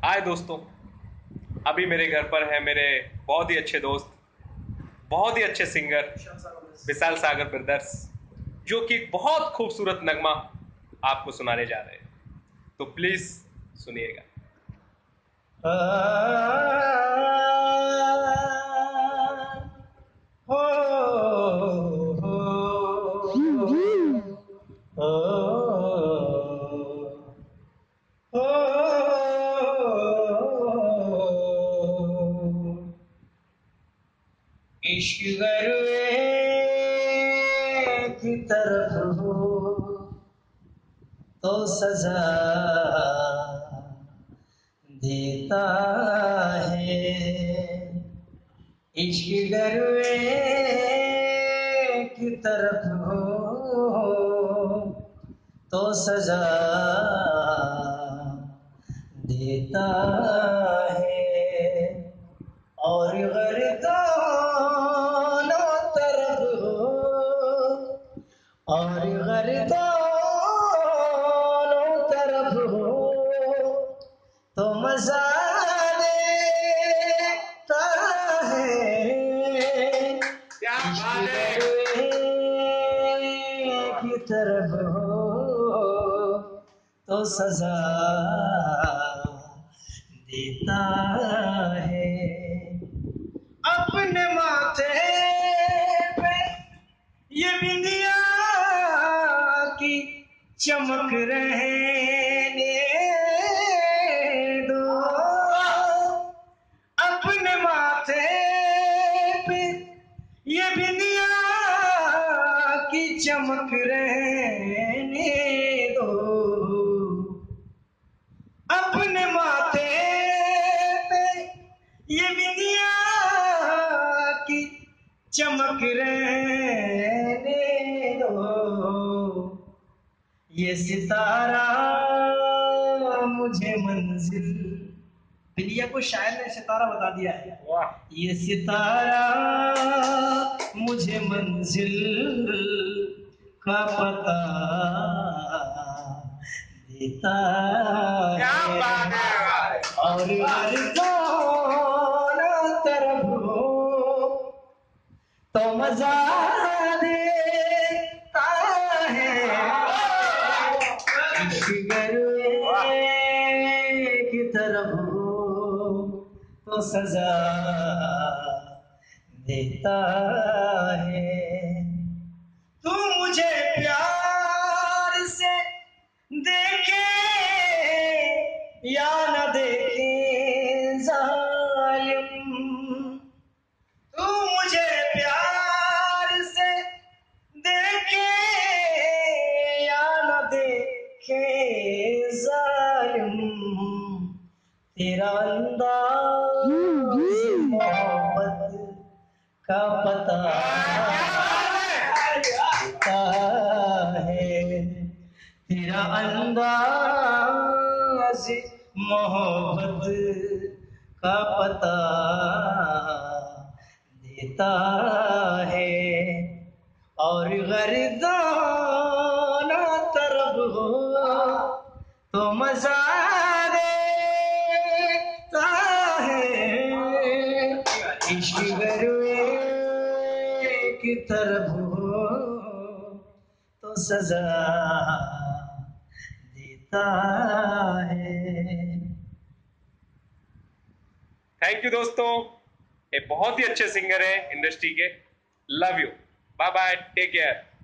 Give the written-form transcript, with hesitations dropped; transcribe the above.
हाय दोस्तों, अभी मेरे घर पर है मेरे बहुत ही अच्छे दोस्त, बहुत ही अच्छे सिंगर विशाल सागर ब्रदर्स, जो कि एक बहुत खूबसूरत नगमा आपको सुनाने जा रहे हैं। तो प्लीज सुनिएगा। इश्क गरुए की तरफ हो तो सजा देता है। इश्क गरुए की तरफ हो तो सजा देता है, और गर्दानों तरफ हो और गर्दानों तरफ हो तो मजा देता है। की तरफ हो तो सजा देता है। अपने माथे पे ये बिंदिया की चमक रहने दो, अपने माथे पे ये बिंदिया की चमक रहने दो, अपने माथे पे ये बिंदिया की चमक रहने दो। ये सितारा मुझे मंजिल, बिलिया को शायर ने सितारा बता दिया है। ये सितारा मुझे मंजिल का पता देता है, और दोनों तरफ हो तो मजा देता है। इश्क गरुए की तरफ हो तो सजा देता है। तू मुझे प्यार से देखे या न देखे जालिम, तू मुझे प्यार से देखे या न देखे जालिम, तेरा अंदाज़ मोहब्बत का पता देता है, तेरा अंदाज़ मोहब्बत का पता देता है, और गर्दाना तरफ हो तो मजा देता है। इश्क गरुए की तरफ हो तो सजा देता है। थैंक यू दोस्तों, ये बहुत ही अच्छे सिंगर है इंडस्ट्री के। Love you, bye bye, take care.